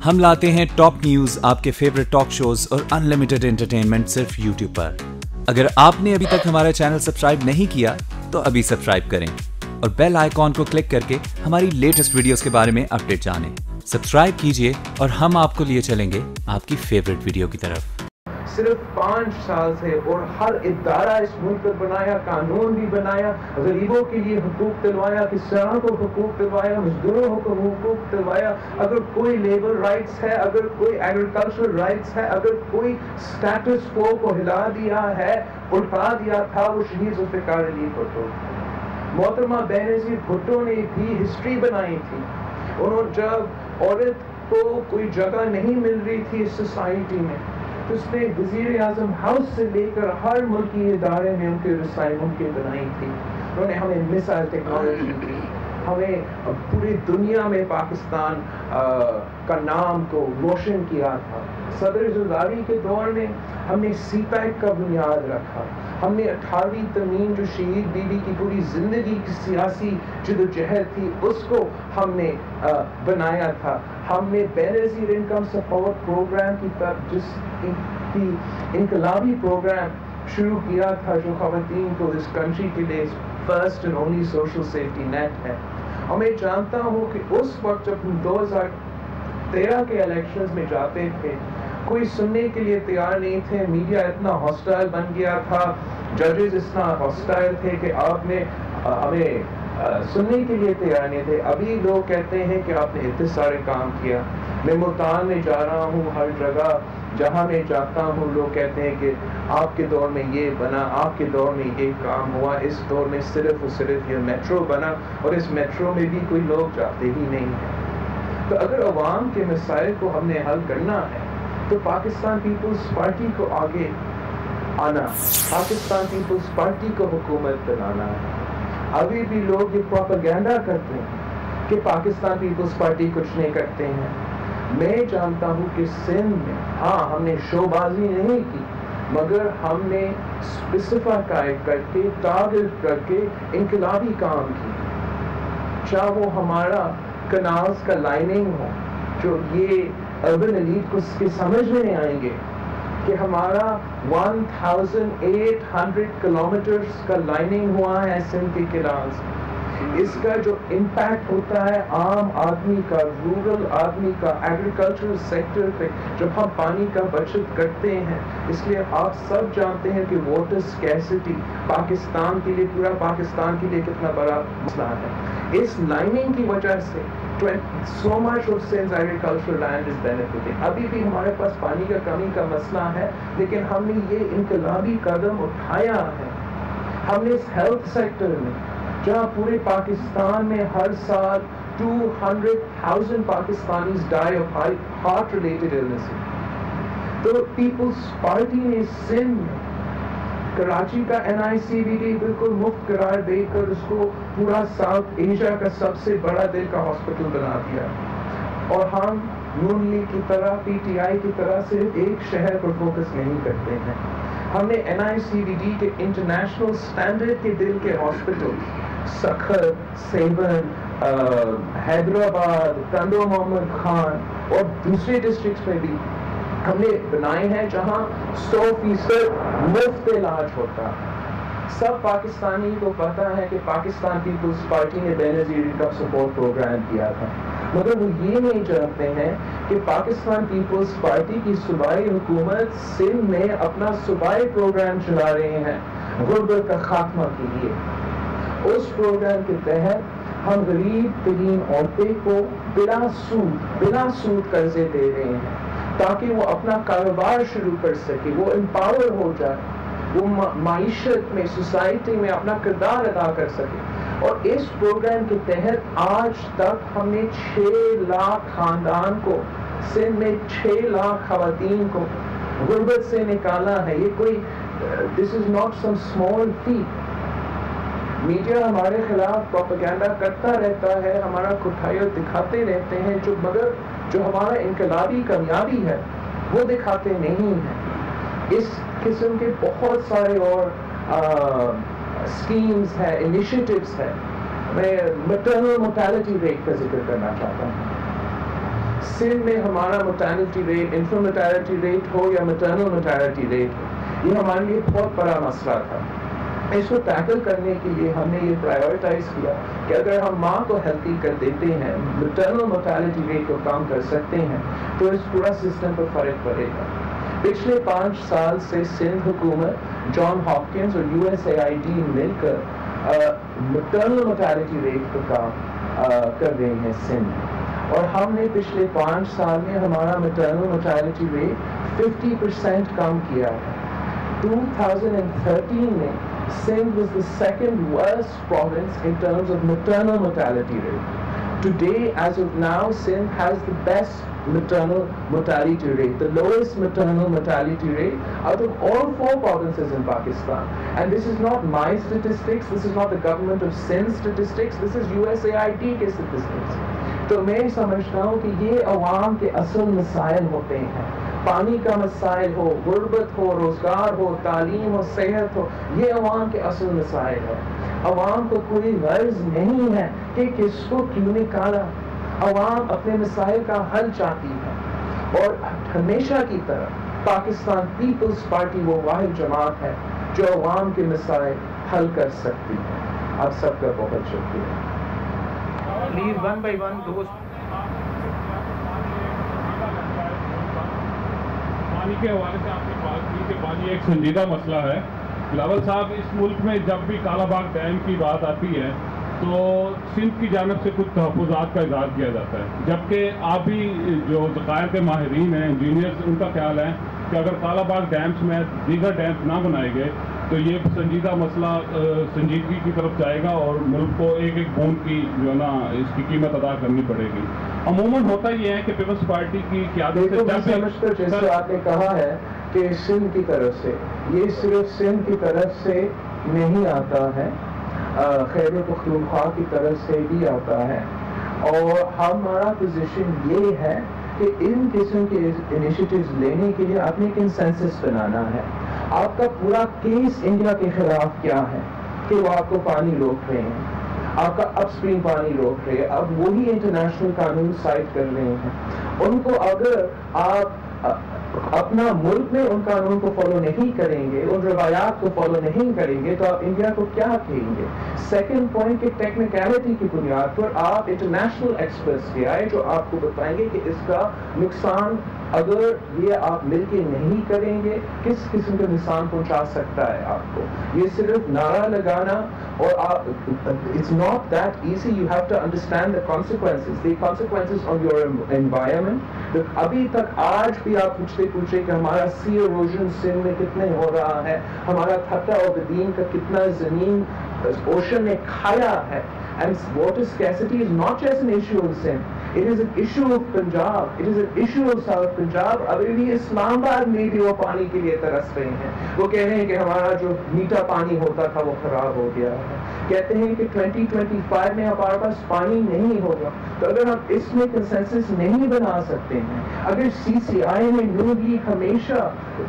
ہم لاتے ہیں ٹاپ نیوز، آپ کے فیوریٹ ٹاک شوز اور انلمیٹڈ انٹرٹینمنٹ صرف یوٹیوب پر۔ اگر آپ نے ابھی تک ہمارا چینل سبسکرائب نہیں کیا تو ابھی سبسکرائب کریں اور بیل آئیکن کو کلک کر کے ہماری لیٹسٹ ویڈیوز کے بارے میں اپڈیٹ جانیں۔ سبسکرائب کیجئے اور ہم آپ کو لیے چلیں گے آپ کی فیوریٹ ویڈیو کی طرف۔ صرف 5 سال سے اور ہر ادارہ اس ملک پر بنایا، قانون بھی بنایا، غریبوں کے لیے حقوق دلوایا، کسانوں کو حقوق دلوایا، مزدوروں کو حقوق دلوایا۔ اگر کوئی لیبر رائٹس ہے، اگر کوئی ایگریکلچر رائٹس ہے، اگر کوئی سٹیٹس کو ہلا دیا ہے، الٹا دیا تھا، وہ شہید ذوالفقار علی بھٹو۔ محترمہ بینظیر بھٹو نے بھی ہسٹری بنائی تھی۔ انہوں جب عورت کو کوئی جگہ نہیں مل رہی تھی اس سوسائٹی میں، تو اس نے وزیر اعظم ہاؤس سے لے کر ہر ملکی ادارے میں ان کے رسائی ممکن بنائی تھی۔ انہوں نے ہمیں میزائل ٹیکنالوجی دی، ہمیں پوری دنیا میں پاکستان کا نام کو روشن کیا تھا۔ صدر زرداری کے دور میں ہم نے سی پیک کا بنیاد رکھا، ہم نے 18ویں ترمیم جو شہید بی بی کی پوری زندگی کی سیاسی جدوجہد تھی اس کو ہم نے بنایا تھا۔ ہم نے بینظیر انکم سپورٹ پروگرام کی طرف جس کی انقلابی پروگرام شروع کیا تھا جو خواتین کو اس کنٹری کے لیے first and only social safety net ہے۔ اور میں جانتا ہوں کہ اس وقت جب ہم 2013 کے الیکشنز میں جاتے تھے کوئی سننے کے لیے تیار نہیں تھے، میڈیا اتنا ہاسٹائل بن گیا تھا، ججز اتنا ہاسٹائل تھے کہ آپ نے ہمیں سننے کے لیے تیار نہیں تھے۔ ابھی لوگ کہتے ہیں کہ آپ نے اتنے سارے کام کیا۔ میں ملتان میں جا رہا ہوں، ہر جگہ جہاں میں جاتا ہوں لوگ کہتے ہیں کہ آپ کے دور میں یہ بنا، آپ کے دور میں یہ کام ہوا، اس دور میں صرف اور صرف یہ میٹرو بنا، اور اس میٹرو میں بھی کوئی لوگ جاتے ہی نہیں ہیں۔ تو اگر عوام کے مسائل کو ہم نے حل کرنا ہے تو پاکستان پیپلز پارٹی کو آگے آنا، پاکستان پیپلز پارٹی کو حکومت بنانا ہے۔ ابھی بھی لوگ یہ پروپیگنڈا کرتے ہیں کہ پاکستان پیپلز پارٹی کچھ نہیں کرتے ہیں۔ میں جانتا ہوں کہ سندھ میں ہاں ہم نے شو بازی نہیں کی، مگر ہم نے اسپیسیفائی کر کے ٹارگٹ کر کے انقلابی کام کی، چاہے وہ ہمارا کنالز کا لائننگ ہو، جو یہ اربن ایلیٹ کو اس کے سمجھ میں نہیں آئیں گے کہ ہمارا 1800 کلومیٹرز کا لائننگ ہوا ہے سندھ کے کنالز۔ اس کا جو امپیکٹ ہوتا ہے عام آدمی کا، رورل آدمی کا، ایگریکلچرل سیکٹر پہ جب ہم پانی کا بچت کرتے ہیں۔ اس لیے آپ سب جانتے ہیں کہ واٹر اسکیسٹی پاکستان کے لیے، پورا پاکستان کے لیے کتنا بڑا مسئلہ ہے۔ اس لائننگ کی وجہ سے so much of Sindh's agricultural land is benefiting۔ ابھی بھی ہمارے پاس پانی کا کمی کا مسئلہ ہے، لیکن ہم نے یہ انقلابی قدم اٹھایا ہے۔ ہم نے اس ہیلتھ سیکٹر میں جہاں پورے پاکستان میں ہر سال 200,000 Pakistanis die of heart related illness, تو پیپلز پارٹی نے سندھ میں کراچی کا NICVD بالکل مفت قرار دے کر اس کو پورا ساؤتھ ایشیا کا سب سے بڑا دل کا ہاسپٹل بنا دیا۔ اور ہم نون لیگ کی طرح، PTI کی طرح صرف ایک شہر پر فوکس نہیں کرتے ہیں۔ ہم نے NICVD کے انٹرنیشنل سٹینڈرڈ کے دل کے ہاسپٹل سکھر، سیبن، حیدرآباد، کنڈو محمد خان اور دوسرے ڈسٹرکٹس میں بھی ہم نے بنائے ہیں جہاں 100% مفت علاج ہوتا ہے۔ سب پاکستانی کو پتا ہے کہ پاکستان پیپلز پارٹی نے بینظیر انکم سپورٹ پروگرام کیا تھا، مگر وہ یہ نہیں جانتے ہیں کہ پاکستان پیپلز پارٹی کی صوبائی حکومت سندھ میں اپنا صوبائی پروگرام چلا رہے ہیں غربت کا خاتمہ کے لیے۔ اس پروگرام کے تحت ہم غریب ترین عورتیں کو بلا سود قرضے دے رہے ہیں تاکہ وہ اپنا کاروبار شروع کر سکے، وہ امپاور ہو جائے، وہ معیشت میں، سوسائٹی میں اپنا کردار ادا کر سکے۔ اور اس پروگرام کے تحت آج تک ہم نے 6 لاکھ خاندان کو، سندھ میں 6 لاکھ خواتین کو غربت سے نکالا ہے۔ یہ کوئی this is not some small feat. Media ہمارے خلاف پروپیگنڈا کرتا رہتا ہے، ہمارا کٹھائیوں دکھاتے رہتے ہیں، مگر جو ہمارا انقلابی کامیابی ہے وہ دکھاتے نہیں ہیں۔ اس قسم کے بہت سارے اور اسکیمز ہیں، انیشیٹوز ہیں۔ میں میٹرنل مورٹیلٹی ریٹ کا ذکر کرنا چاہتا ہوں۔ سندھ میں ہمارا mortality rate, infant mortality rate ہو یا maternal mortality rate ہو، یہ ہمارے لیے بہت بڑا مسئلہ تھا. اس کو ٹیکل کرنے کے لیے ہم نے یہ پرائیورٹائز کیا کہ اگر ہم ماں کو ہیلتھی کر دیتے ہیں، maternal mortality rate کو کم کر سکتے ہیں، تو اس پورا سسٹم پر فرق پڑے گا. پچھلے 5 سال سے سندھ حکومت، جان ہاپکنز اور USAID مل کر maternal mortality rate کو کام کر رہے ہیں سندھ، اور ہم نے پچھلے 5 سال میں ہمارا maternal mortality rate 50% کم کیا ہے. 2013 میں Sindh was the second worst province in terms of maternal mortality rate. Today, as of now, Sindh has the best maternal mortality rate, the lowest maternal mortality rate out of all 4 provinces in Pakistan. And this is not my statistics, this is not the government of Sindh statistics, this is USAID کے statistics. تو میں سمجھتا ہوں کہ یہ عوام کے اصل مسائل ہوتے ہیں. پانی کا مسائل ہو، غربت ہو، روزگار ہو، تعلیم ہو، صحت ہو، یہ عوام کے اصل مسائل ہے. عوام کو کوئی غرض نہیں ہے کہ کس کو کیوں نکالا. عوام اپنے مسائل کا حل چاہتی ہے، اور ہمیشہ کی طرح پاکستان پیپلز پارٹی وہ واحد جماعت ہے جو عوام کے مسائل حل کر سکتی ہے. آپ سب کا بہت شکریہ. پلیز ون بائی ون دوست. پانی کے حوالے سے آپ نے بات کی کہ پانی ایک سنجیدہ مسئلہ ہے. بلاول صاحب، اس ملک میں جب بھی کالا باغ ڈیم کی بات آتی ہے تو سندھ کی جانب سے کچھ تحفظات کا اظہار کیا جاتا ہے، جبکہ آبی جو ذخائر کے ماہرین ہیں، انجینئرز، ان کا خیال ہے کہ اگر کالا باغ ڈیمز میں دیگر ڈیمز نہ بنائے گئے تو یہ سنجیدہ مسئلہ سنجیدگی کی طرف جائے گا اور ملک کو ایک ایک بوند کی جو ہے نا اس کی قیمت ادا کرنی پڑے گی. عموماً ہوتا یہ ہے کہ پیپلز پارٹی کی قیادت سے جیسے آپ نے کہا ہے کہ سندھ کی طرف سے، یہ صرف سندھ کی طرف سے نہیں آتا ہے، خیبر پختونخوا کی طرف سے بھی آتا ہے. اور ہمارا پوزیشن یہ ہے کہ ان قسم کے انیشیٹیوز لینے کے لیے آپ نے کنسنسس بنانا ہے. آپ کا پورا کیس انڈیا کے خلاف کیا ہے کہ وہ آپ کو پانی روک رہے ہیں، آپ کا اپ اسٹریم پانی روک رہے ہیں، اب وہی انٹرنیشنل قانون سائٹ کر رہے ہیں. ان کو اگر آپ اپنا ملک میں ان قانون کو فالو نہیں کریں گے، ان روایات کو فالو نہیں کریں گے، تو آپ انڈیا کو کیا کہیں گے؟ سیکنڈ پوائنٹ کہ ٹیکنیکلٹی کی بنیاد پر آپ انٹرنیشنل ایکسپرٹس لے آئے جو آپ کو بتائیں گے کہ اس کا نقصان اگر یہ آپ مل کے نہیں کریں گے کس قسم کا نقصان پہنچا سکتا ہے آپ کو. یہ صرف نعرہ لگانا اور آپ it's not that easy, you have to understand the consequences on your environment. ابھی تک آج بھی آپ پوچھے کہ ہمارا سی ایروژن سندھ میں کتنے ہو رہا ہے، ہمارا خطہ عابدین کا کتنا زمین اوشن نے کھایا ہے. And water scarcity is not just an issue of Sindh, it is an issue of Punjab, it is an issue of South Punjab. ابھی بھی اسلام آباد میں بھی وہ پانی کے لیے ترس رہے ہیں. وہ کہہ رہے ہیں کہ ہمارا جو میٹھا پانی ہوتا تھا وہ خراب ہو گیا ہے. کہتے ہیں کہ 2025 میں ہمارے پاس پانی نہیں ہوگا. تو اگر ہم اس میں کنسنسس نہیں بنا سکتے ہیں، اگر CCI میں نون لیگ ہمیشہ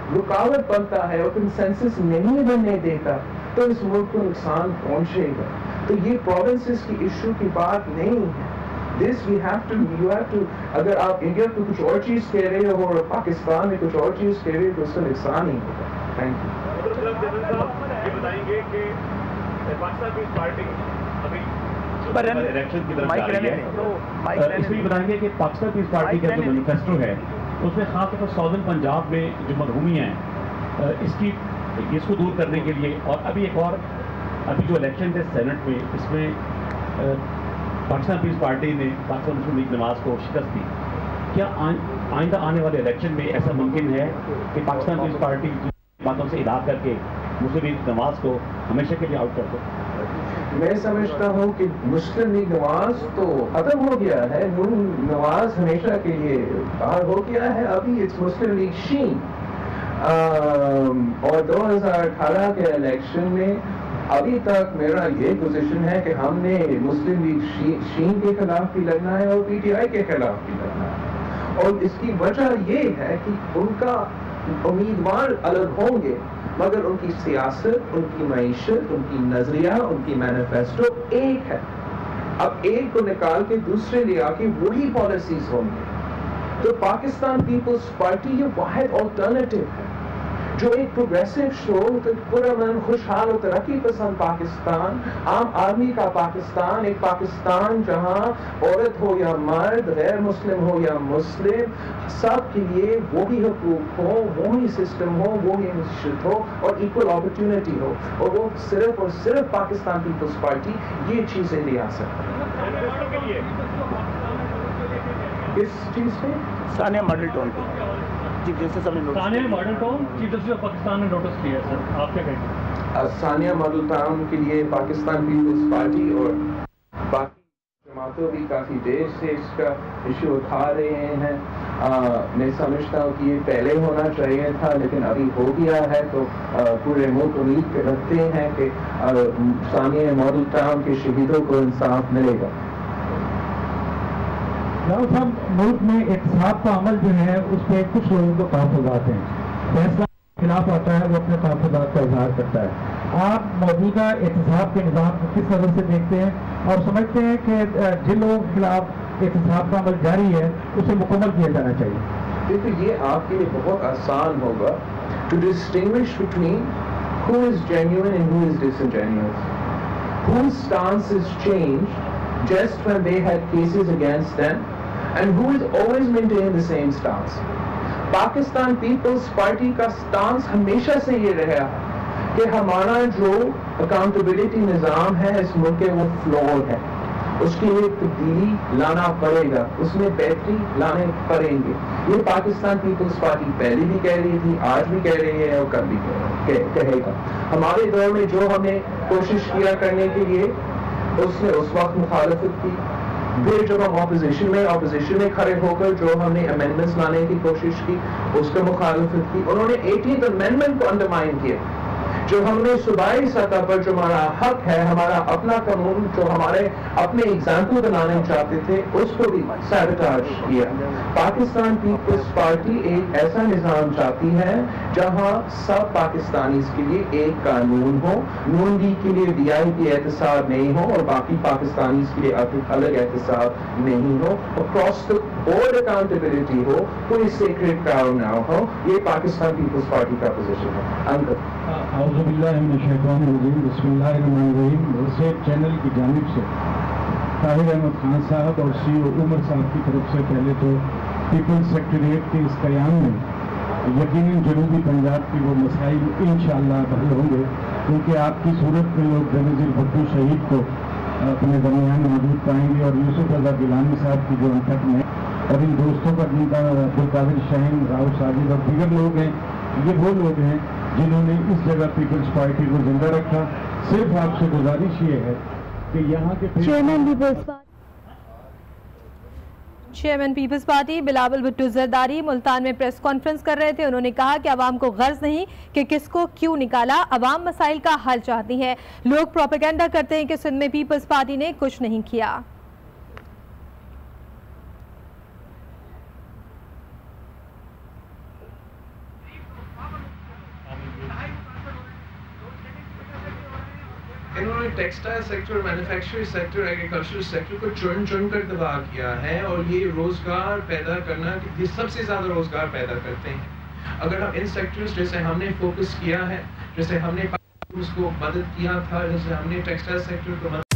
رکاوٹ بنتا ہے اور کنسنسس نہیں بننے دیتا تو اس ملک کو نقصان پہنچے گا. تو یہ پروونسز کی ایشو کی بات نہیں ہے. This we have to, you have to, اگر آپ انڈیا کو کچھ اور چیز کہہ رہے ہو اور پاکستان میں کچھ اور چیز کہہ رہے ہو تو اس کا نقصان ہی ہوگا. Thank you. یہ بتائیں گے کہ پاکستان پیپلز پارٹی ابھی الیکشن کی طرف جا رہی ہے، اس میں بتائیں گے کہ پاکستان پیپلز پارٹی کا جو مینیفیسٹو ہے اس میں خاص طور پر ساؤدرن پنجاب میں جو مرحومی ہیں اس کو دور کرنے کے لیے، اور ابھی ایک اور ابھی جو الیکشن تھے سینٹ میں، اس میں پاکستان پیپلز پارٹی نے پاکستان مسلم لیگ نواز کو شکست دی. کیا آئندہ آنے والے الیکشن میں ایسا ممکن ہے کہ پاکستان پیپلز پارٹی باتوں سے ادا کر کے مسلم لیگ نواز کو ہمیشہ کے لیے آؤٹ کر دو؟ میں سمجھتا ہوں کہ مسلم لیگ نواز تو ختم ہو گیا ہے، نون نواز ہمیشہ کے لیے باہر ہو گیا ہے. ابھی اٹس مسلم لیگ شین. اور 2018 کے الیکشن میں ابھی تک میرا یہ پوزیشن ہے کہ ہم نے مسلم لیگ شین کے خلاف بھی لڑنا ہے اور PTI کے خلاف بھی لڑنا ہے. اور اس کی وجہ یہ ہے کہ ان کا امیدوار الگ ہوں گے مگر ان کی سیاست، ان کی معیشت، ان کی نظریہ، ان کی مینیفیسٹو ایک ہے. اب ایک کو نکال کے دوسرے لے آ کے وہی پالیسیز ہوں گے. تو پاکستان پیپلز پارٹی یہ واحد آلٹرنیٹو ہے جو ایک پروگریسو شو، پرامن خوشحال و ترقی پسند پاکستان، عام آدمی کا پاکستان، ایک پاکستان جہاں عورت ہو یا مرد، غیر مسلم ہو یا مسلم، سب کے لیے وہی حقوق ہو، وہی سسٹم ہو، وہی معیشت ہو اور ایکول اپرچونٹی ہو، اور وہ صرف اور صرف پاکستان پیپلز پارٹی یہ چیزیں لے آ سکتی ہے۔ اس چیز پہ ثانیہ ماڈل ٹاؤن پہ چیف جسٹس ثانیہ Model Town chief justice of Pakistan نے نوٹس کیا ہے سر، آپ کیا کہیں گے؟ ثانیہ ماڈل ٹاؤن کے لیے پاکستان پیپلز پارٹی اور باقی جماعتوں بھی کافی دیر سے اس کا ایشو اٹھا رہے ہیں۔ میں سمجھتا ہوں کہ یہ پہلے ہونا چاہیے تھا لیکن ابھی ہو گیا ہے، تو پورے ملک امید رکھتے ہیں کہ ثانیہ ماڈل ٹاؤن کے شہیدوں کو انصاف ملے گا۔ راؤ صاحب، ملک میں احتساب کا عمل جو ہے اس پہ کچھ لوگوں کو تحفظات ہیں، فیصلہ خلاف آتا ہے وہ اپنے تحفظات کا اظہار کرتا ہے۔ آپ موجودہ احتساب کے نظام کو کس نظر سے دیکھتے ہیں اور سمجھتے ہیں کہ جن لوگوں کے خلاف احتساب کا عمل جاری ہے اسے مکمل کیا جانا چاہیے؟ دیکھو، یہ آپ کے لیے بہت آسان ہوگا to distinguish between who is genuine and who is disingenuous, whose stance is changed just when they had cases against them and who is always maintaining the same stance. Pakistan Peoples Party کا سٹانس ہمیشہ سے یہ رہا ہے کہ ہمارا جو اکاؤنٹیبلٹی نظام ہے اس ملک کے وہ فلور ہے، اس کے لیے تبدیلی لانا پڑے گا، اس میں بہتری لانے پڑیں گے۔ یہ پاکستان پیپلز پارٹی پہلے بھی کہہ رہی تھی، آج بھی کہہ رہی ہے اور کل بھی کہے گا۔ ہمارے دور میں جو ہم نے کوشش کیا کرنے کے لیے اس نے اس وقت مخالفت کی، پھر جب ہم اپوزیشن میں کھڑے ہو کر جو ہم نے امینڈمنٹس لانے کی کوشش کی اس کا مخالفت کی، انہوں نے 18th امینڈمنٹ کو انڈرمائن کیا۔ جو ہم نے صوبائی سطح پر جو ہمارا حق ہے، ہمارا اپنا قانون جو ہمارے اپنے ایگزامپل بنانے چاہتے تھے اس کو بھی سیبوٹاج کیا۔ پاکستان پیپلز پارٹی ایک ایسا نظام چاہتی ہے جہاں سب پاکستانیز کے لیے ایک قانون ہو، نون لیگ کے لیے VIP احتساب نہیں ہو اور باقی پاکستانیز کے لیے الگ احتساب نہیں ہو، اکراس دا بورڈ اکاؤنٹیبلٹی ہو، کوئی سیکریٹ کاؤ نہ ہو۔ یہ پاکستان پیپلز پارٹی کا پوزیشن ہے۔ اعوذ باللہ من الشیطان الرجیم، بسم اللہ الرحمن الرحیم۔ اسیٹ چینل کی جانب سے طاہر احمد خان صاحب اور CEO عمر صاحب کی طرف سے پہلے تو پیپلز سیکریٹریٹ کے اس قیام میں یقیناً جنوبی پنجاب کی وہ مسائل انشاءاللہ حل ہوں گے، کیونکہ آپ کی صورت میں لوگ بینظیر بھٹو شہید کو اپنے درمیان موجود پائیں گے اور یوسف رضا گیلانی صاحب کی جو انٹک میں اور ان دوستوں کا جن کا عبدالقادر شاہین، راؤ ساجد اور دیگر لوگ ہیں، یہ وہ لوگ ہیں جنہوں نے اس جگہ پیپلز پارٹی کو زندہ رکھا۔ صرف آپ سے گزارش یہ ہے کہ یہاں کے چیئرمین پیپلز پارٹی بلاول بھٹو زرداری ملتان میں پریس کانفرنس کر رہے تھے۔ انہوں نے کہا کہ عوام کو غرض نہیں کہ کس کو کیوں نکالا، عوام مسائل کا حل چاہتی ہے۔ لوگ پروپیگنڈا کرتے ہیں کہ سندھ میں پیپلز پارٹی نے کچھ نہیں کیا۔ انہوں نے textile sector, manufacturing sector, agriculture sector کو چن کر تباہ کیا ہے، اور یہ روزگار پیدا کرنا، یہ سب سے زیادہ روزگار پیدا کرتے ہیں۔ اگر ہم ان سیکٹرز جیسے ہم نے فوکس کیا ہے، جیسے ہم نے اس کو مدد کیا تھا، جیسے ہم نے ٹیکسٹائل سیکٹر کو